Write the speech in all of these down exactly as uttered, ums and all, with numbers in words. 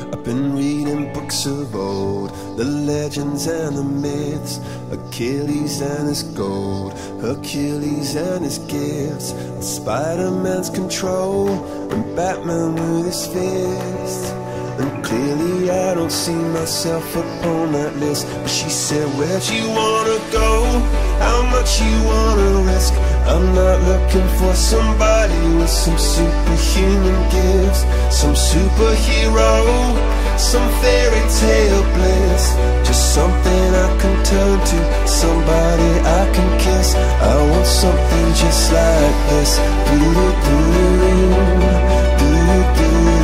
I've been reading books of old, the legends and the myths, Achilles and his gold, Hercules and his gifts, Spider-Man's control, and Batman with his fists. And clearly I don't see myself upon that list. But she said, where'd you wanna go? How much you wanna risk? I'm not looking for somebody with some superhuman gifts, some superhero, some fairy tale bliss. Just something I can turn to, somebody I can kiss. I want something just like this. Do-do-do, do-do-do.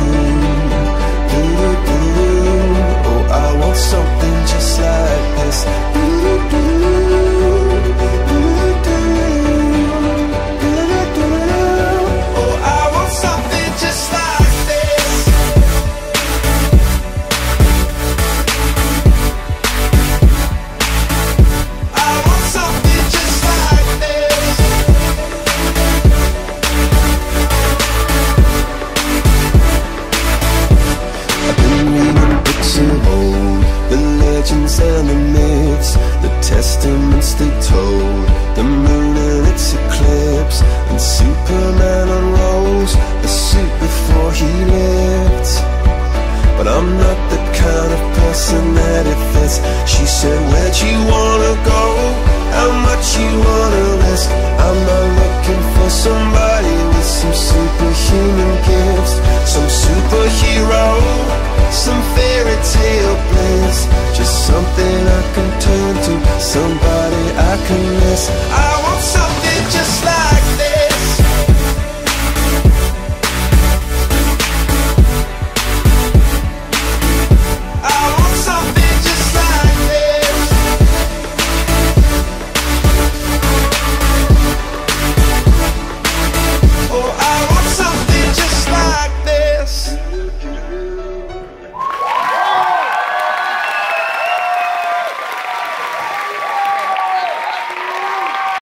Oh, I want something just like this. Oh, I want something just like this. I want something just like this. I've been reading books of old, the legends and the myths, the testaments they told, the moon and its eclipse, and Superman unrolls the suit before he lived. But I'm not the kind of person that it fits. She said, where'd you wanna go? How much you wanna risk? I'm not looking for somebody with some superhuman gifts, some superhero, some fairy tale bliss. Just something I can turn to, somebody I can miss. I